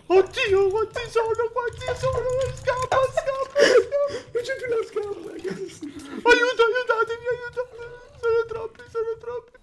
Oddio, quanti sono? Quanti sono? Scappa, scappa, scappa. Non c'è più la scala, ragazzi. Aiuto, aiutatemi, aiutatemi. Sono troppi, sono troppi.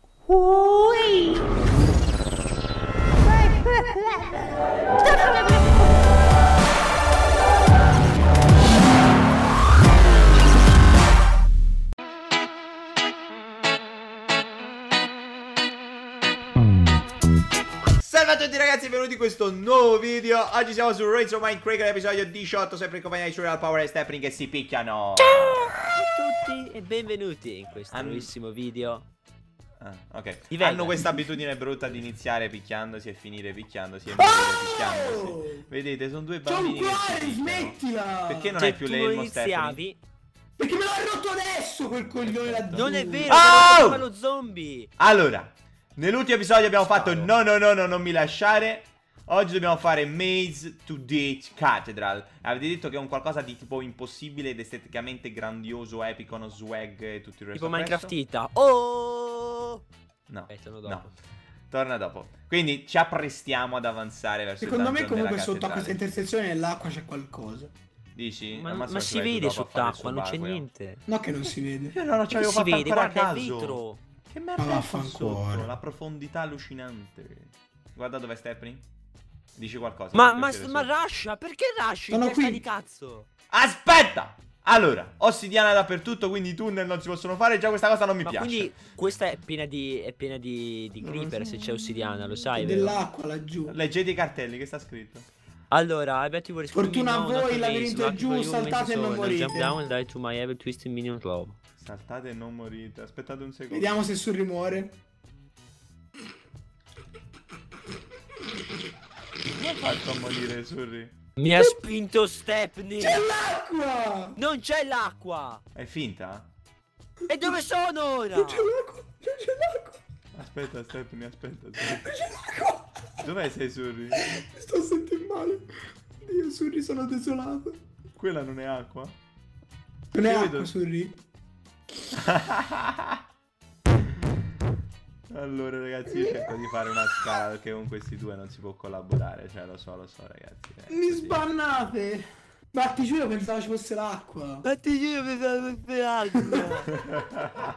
Salve a tutti ragazzi, benvenuti in questo nuovo video. Oggi siamo su Race of Minecraft, episodio 18, sempre in compagnia di Surreal Power e Stepney che si picchiano. Ciao a tutti e benvenuti in questo nuovissimo video. Ok, Livello. hanno questa abitudine brutta di iniziare picchiandosi e finire picchiandosi e morire picchiandosi. Vedete, sono due bambini che si picchiano. Smettila! Perché non Se hai più tu le lo elmo, Stepney? iniziavi, Perché me l'ha rotto adesso quel coglione là giù. non è vero, Oh! fa lo zombie. Allora, nell'ultimo episodio abbiamo fatto no, non mi lasciare. Oggi dobbiamo fare Maze to Date Cathedral. Avete detto che è un qualcosa di tipo impossibile ed esteticamente grandioso, epico, no swag e tutto il resto. Tipo Minecraftita. Oh! No, torno dopo. no, torna dopo. Quindi ci apprestiamo ad avanzare verso Secondo il me dungeon comunque della sotto a questa cattedrale. intersezione nell'acqua c'è qualcosa. Dici? Ma, Al massimo ma ci si vai tu vede dopo a fare il sott'acqua, non c'è subacqueo. niente. No che non si vede. Io non ci avevo Si fatto vede, ancora guarda, è caso. vetro. Che merda Ma è vaffanculo. sotto? La profondità allucinante. Guarda dov'è Stepney. Dici qualcosa. Ma per piacere, su. Rascia, perché rasci? Sono Testa qui. di cazzo. Aspetta! Allora, ossidiana dappertutto, quindi i tunnel non si possono fare. Già questa cosa non mi Ma piace. quindi questa è piena di creeper se c'è ossidiana, lo sai, C'è vero? dell'acqua laggiù. Leggete i cartelli, che sta scritto? Allora, I bet you were Fortuna a screaming voi, no, il labirinto è giù, saltate e non morite. Jump down and die to my evil twisted minion club. Saltate e non morite. Aspettate un secondo. Vediamo se Surri muore. Come ha fatto a morire Surri? Mi ha spinto Stepney. C'è l'acqua! Non c'è l'acqua. È finta? E dove sono ora? Non c'è l'acqua! Non c'è l'acqua! Aspetta Stepney, aspetta. Non c'è l'acqua! Dov'è sei Surri? Mi sto sentendo male. Io Surri sono desolato. Quella non è acqua? Non è Io acqua vedo- Surri. Allora ragazzi, io cerco di fare una scala perché con questi due non si può collaborare. Cioè lo so ragazzi. Mi così. sbannate! Ma ti giuro pensavo ci fosse l'acqua. Ma ti giuro mi fa per acqua.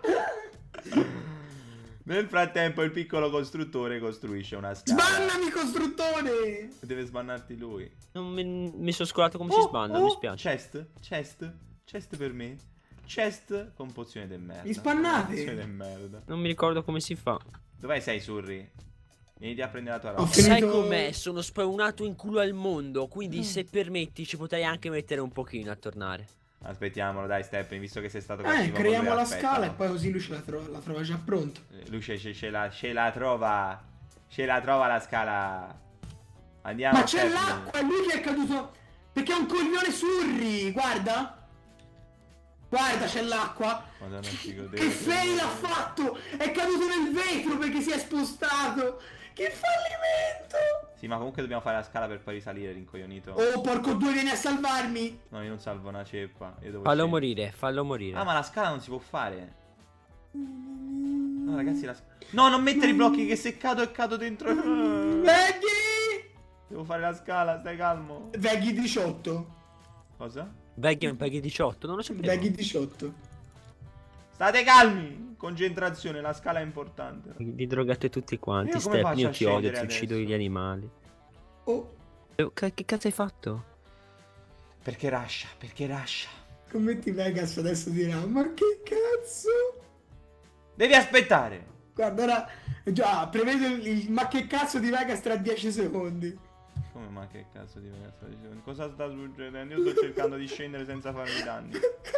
Nel frattempo il piccolo costruttore costruisce una scala. Sbannami costruttore! Deve sbannarti lui. Non mi sono scordato come si sbanda, mi spiace. Chest per me. Chest con pozione del merda. Mi spannate? Pozione del merda. Non mi ricordo come si fa. Dov'è sei Surri? Vieni a prendere la tua Ho roba. finito- Sai com'è? Sono spawnato in culo al mondo, quindi se permetti ci potrei anche mettere un pochino a tornare. Aspettiamolo dai Stepney, visto che sei stato cattivo con creiamo lui, la aspettalo. scala e poi così lui la trova già pronta. Lui ce la trova. Ce la trova la scala. Andiamo Ma c'è Stepney. l'acqua, è lui che è caduto. Perché è un coglione Surri, guarda. Guarda, c'è l'acqua. Madonna, figo, Che fail ha fatto! È caduto nel vetro perché si è spostato! Che fallimento! Sì, ma comunque dobbiamo fare la scala per poi risalire, rincoglionito. Oh, porco due, vieni a salvarmi! No, io non salvo una ceppa. Io devo Fallo scendere. morire, fallo morire. Ah, ma la scala non si può fare. No, ragazzi, no, non mettere i blocchi che se cado e cado dentro. Veghi! Devo fare la scala, stai calmo. Veghi 18. Cosa? Baggy 18, non lo sapevo. Veghi 18. State calmi. Concentrazione, la scala è importante. Vi drogate tutti quanti, Io come Stepney, io faccio ti a odio, ti scendere uccido adesso? gli animali. Oh, Che cazzo hai fatto? Perché rascia, perché rascia. commenti Vegas adesso dirà, ma che cazzo? Devi aspettare. Guarda, ora, già, prevedo il ma che cazzo di Vegas tra 10 secondi. Come ma che cazzo di ragazzi? Cosa sta succedendo? Io sto cercando di scendere senza farmi danni.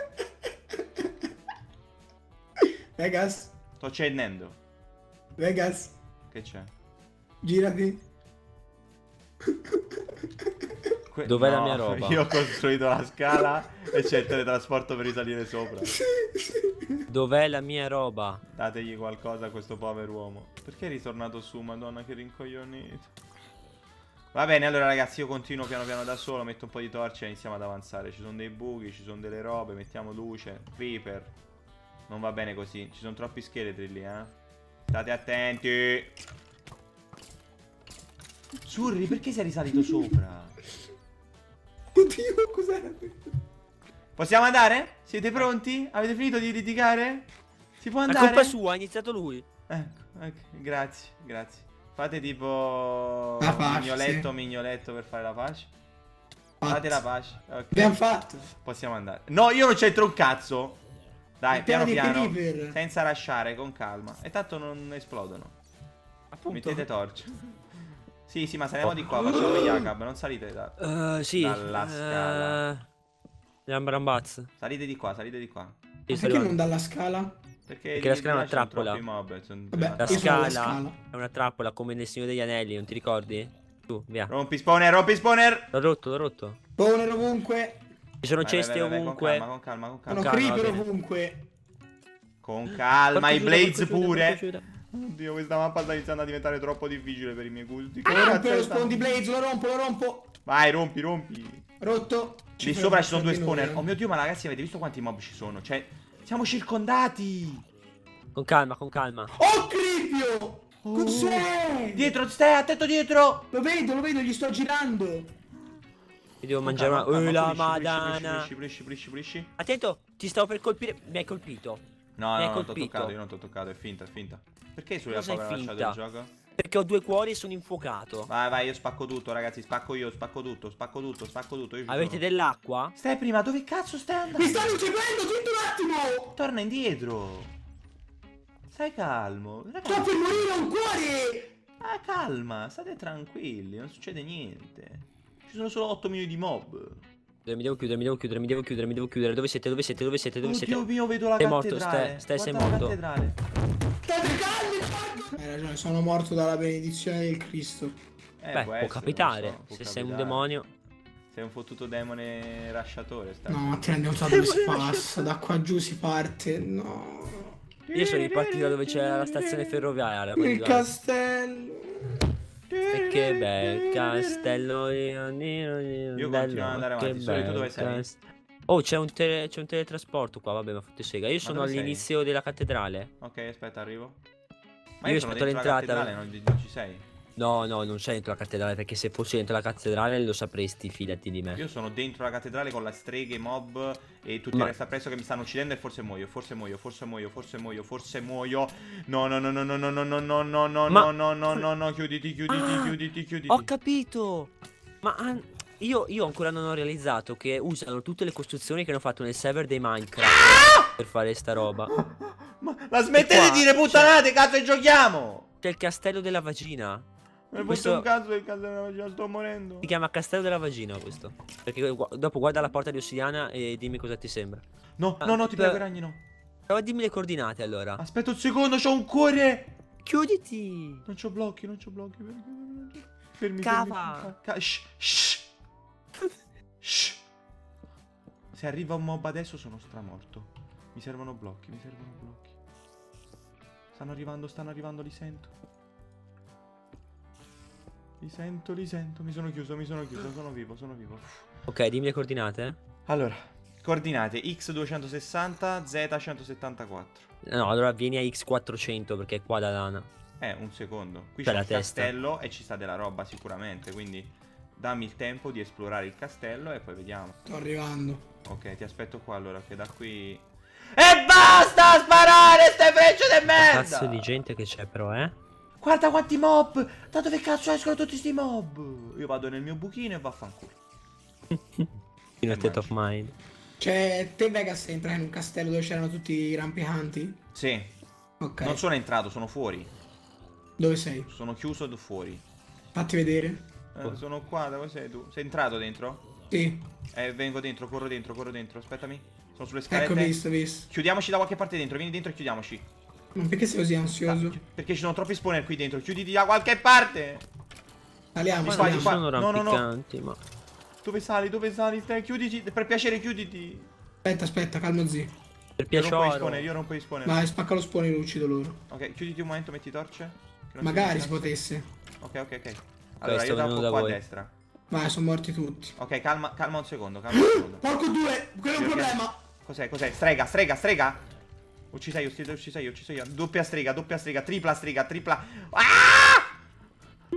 Vegas, Sto scendendo. Vegas, Che c'è? girati. Dov'è la mia roba? Io ho costruito la scala e c'è il teletrasporto per risalire sopra. Dov'è la mia roba? Dategli qualcosa a questo povero uomo. Perché è ritornato su? Madonna che rincoglionito. Va bene, allora ragazzi, io continuo piano piano da solo. Metto un po' di torce e iniziamo ad avanzare. Ci sono dei buchi, ci sono delle robe. Mettiamo luce, creeper. Non va bene così, ci sono troppi scheletri lì, State attenti. Surri, perché sei risalito sopra? Oddio, cos'era questo? Possiamo andare? Siete pronti? Avete finito di litigare? Si può È andare? colpa sua, ha iniziato lui. Ecco, grazie, grazie. Fate tipo La pace, mignoletto, sì. mignoletto per fare la pace. Fatto. Fate la pace. Ok. Abbiamo fatto. Possiamo andare. No, io non c'entro un cazzo. Dai, Il piano piano di piano. Creeper. Senza lasciare, con calma. E tanto non esplodono. Appunto. Mettete torce. Sì, sì, ma saliamo di qua. Facciamo Jacob. Non salite Sì. dalla scala. Rambaz. Salite di qua, salite di qua. Sì, Perché non dalla scala? Perché la scala è una di là ci sono trappola. troppi mob, Vabbè, La io sono alla scala scala. è una trappola come nel Signore degli Anelli, non ti ricordi? Tu, via. Rompi spawner, rompi spawner. L'ho rotto, l'ho rotto. Spawner ovunque. Ci sono Vai, cesti vai, vai, ovunque. Con calma, con Sono calma. calma, va creeper bene. ovunque. Con calma, i Porco giuda, Blades porco giuda, pure. porco giuda. Oddio, questa mappa sta iniziando a diventare troppo difficile per i miei gusti. Ah, Che cazzo rompe lo è spawn di sta- Blaze, lo rompo, lo rompo. Vai, rompi, rompi. Rotto. Lì frega sopra ci sono di due noi, spawner. Oh mio Dio, ma ragazzi, avete visto quanti mob ci sono? Cioè, siamo circondati. Con calma, con calma. Oh, Cripio! Cos'è? Dietro, stai attento dietro. Lo vedo, gli sto girando. Io devo mangiare una... la madana. Pulisci. Attento, ti stavo per colpire. Mi hai colpito. No, Mi hai no, non t'ho colpito. toccato, io non t'ho toccato, è finta, è finta. Perché sulla Cosa è povera lasciato finta? il gioco? Perché ho due cuori e sono infuocato. Vai, vai, io spacco tutto, ragazzi, spacco io, spacco tutto, io ci Avete sono. dell'acqua? Stai prima, dove cazzo stai andando? Mi stanno seguendo, senti un attimo. Torna indietro. Stai calmo. Sto Ragazzi, per morire, ho un cuore. ah, calma, state tranquilli, non succede niente. Ci sono solo 8 milioni di mob. Mi devo chiudere. Dove siete? Oddio mio, vedo la Sei morto, cattedrale. sei Guarda la morto. cattedrale. State calmi, porco. Hai ragione, sono morto dalla benedizione del Cristo. Beh, Può può essere, capitare. non so, può Se sei un capitare. demonio. Sei un fottuto demone rasciatore, stai. No, ma te ne andiamo da dove si passa, da qua giù si parte. No. Io sono ripartito da dove c'è la stazione ferroviaria. Il quindi, castello. e che bel castello. Io continuo ad andare avanti. Solo tu dove sei? Oh, c'è un teletrasporto qua. Vabbè, ma fotte sega. Io sono dove sei? all'inizio della cattedrale. Ok, aspetta, arrivo. Ma Io io sono aspetto dentro la l'entrata. cattedrale, non ci sei. No, non sei dentro la cattedrale. Perché se fossi dentro la cattedrale lo sapresti, fidati di me. Io sono dentro la cattedrale con la streghe, mob e tutti Ma- i resta presso che mi stanno uccidendo e forse muoio, forse muoio. No, chiuditi. Ho capito! Ma io ancora non ho realizzato che usano tutte le costruzioni che hanno fatto nel server dei Minecraft per fare sta roba. Ma la smettete qua, di dire puttanate, cazzo, e giochiamo! C'è il castello della vagina. Mi Questo- fosse un cazzo del cazzo della vagina, sto morendo. Si chiama castello della vagina questo. Perché dopo guarda la porta di ossidiana e dimmi cosa ti sembra. No, ti beh- prego, i ragni no. Però dimmi le coordinate allora. Aspetta un secondo, c'ho un cuore! Chiuditi! Non c'ho blocchi. Fermi. Cava. Shh. Se arriva un mob adesso sono stramorto. Mi servono blocchi. Stanno arrivando, li sento. Li sento. Mi sono chiuso, sono vivo. Ok, dimmi le coordinate. Allora, coordinate X260, Z174. No, allora vieni a X400 perché è qua da lana. Un secondo. Qui C'è c'è la il testa. castello e ci sta della roba sicuramente, quindi dammi il tempo di esplorare il castello e poi vediamo. Sto arrivando. Ok, ti aspetto qua allora che da qui... E basta sparare ste frecce di merda! Cazzo di gente che c'è però, Guarda quanti mob! Da dove cazzo escono tutti sti mob? Io vado nel mio buchino e vaffanculo. In a state of mind. Cioè, te Vegas sei entrato in un castello dove c'erano tutti i rampicanti? Sì, Ok. non sono entrato, sono fuori. Dove sei? Sono chiuso fuori. Fatti vedere. Sono qua, dove sei tu? Sei entrato dentro? Sì. Vengo dentro, corro dentro. Aspettami. Sono sulle scalette. Ecco, visto. Chiudiamoci da qualche parte dentro, vieni dentro e chiudiamoci. Ma perché sei così ansioso? Perché ci sono troppi spawner qui dentro, chiuditi da qualche parte. Saliamo, Ma qua, non di ci qua. sono No, no, no. rampicanti, ma... Dove sali? Stai, chiuditi, per piacere chiuditi. Aspetta, calmo zio. Per Io rompo i piacere. spawner, io rompo i spawner. Vai, spacca lo spawn e lo uccido loro. Ok, chiuditi un momento, metti torce. che non Magari si si veda. potesse. Ok. Allora, sto io venendo tappo da qua a voi. destra. Vai, sono morti tutti. Ok, calma un secondo, Porco due, quello è un Perché- problema. Cos'è? Strega. Uccisa io. Doppia strega, tripla strega. Ah!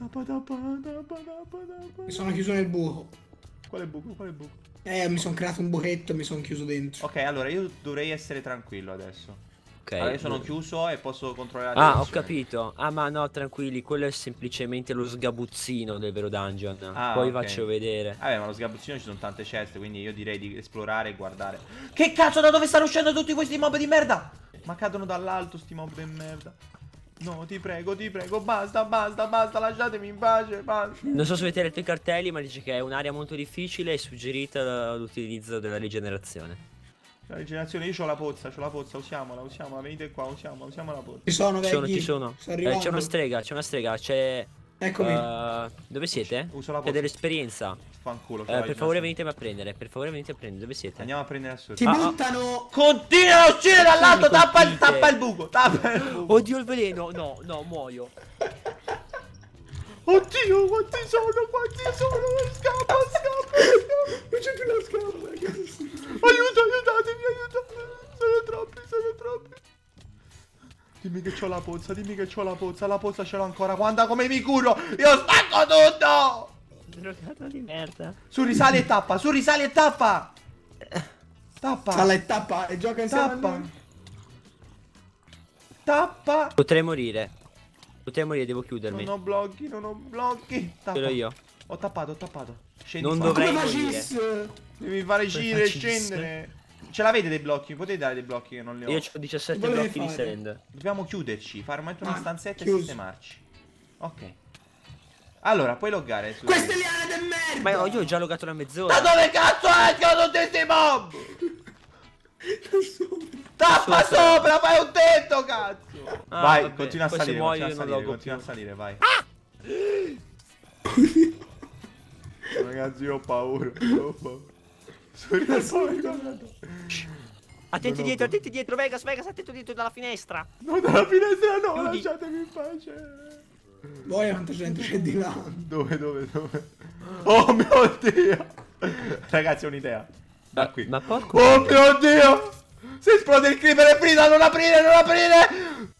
Mi sono chiuso nel buco. Quale buco? Quale buco? Mi sono creato un buchetto e mi sono chiuso dentro. Ok, allora io dovrei essere tranquillo adesso. Ok. Allora io sono chiuso e posso controllare la Ah, ho direzione. capito. Ah, ma no, tranquilli, quello è semplicemente lo sgabuzzino del vero dungeon. Ah, Poi ok. faccio vedere. Vabbè, ma lo sgabuzzino ci sono tante ceste, quindi io direi di esplorare e guardare. Che cazzo, da dove stanno uscendo tutti questi mob di merda? Ma cadono dall'alto sti mob di merda. No, ti prego, basta, basta, basta, lasciatemi in pace, basta. Non so se avete letto i cartelli, ma dice che è un'area molto difficile e suggerita l'utilizzo della rigenerazione. La rigenerazione, io c'ho la pozza, usiamola, venite qua, usiamola la pozza. Ci sono, vecchi. Ci sono. Sto arrivando. C'è una strega, c'è... Eccomi. Dove siete? Uso la C'è pozza. dell'esperienza. Fanculo. Per favore venitemi a prendere, dove siete? Andiamo a prendere a sorte. Ti buttano. Continua a uscire dall'alto, mi colpite? tappa il buco, tappa il buco. Oddio il veleno, no, muoio. Oddio, quanti sono, scappa. Non c'è più la scampa, ragazzi. Aiutatemi, sono troppi. Dimmi che c'ho la pozza, la pozza ce l'ho ancora, guarda come mi curo, io spacco tutto. Drogato di merda. Su, risali e tappa. Sala e tappa e gioca insieme a Tappa. noi. Tappa. Potrei morire, devo chiudermi. Non ho blocchi. Tappa. Ce l'ho io. Ho tappato. Scendi Non qua. dovrei Come morire. facessi? Devi fare gire e facessi? scendere. Ce l'avete dei blocchi? Potete dare dei blocchi che non li ho. Io ho 17 Volevi blocchi di fare? sand. Dobbiamo chiuderci, fare una Ah, stanzetta e chiuso. sistemarci. Ok. Allora, puoi loggare su. Queste liane del merda. Ma io ho già loggato una mezz'ora. Da dove cazzo escono tutti questi mob? Tappa sopra, fai un tetto, cazzo. Ah, vai, vabbè, continua a poi se salire, muoio io non loggo continua a più. salire, vai. Ragazzi, io ho paura. Attenti dietro, Vegas, attento dietro dalla finestra. No, dalla finestra no, Chiudi. lasciatemi in pace. Voi quanta gente c'è di là. Dove? Oh mio Dio. Ragazzi, ho un'idea. Da qui. Ma porco. Oh mio Dio. Se esplode il creeper è finita, non aprire.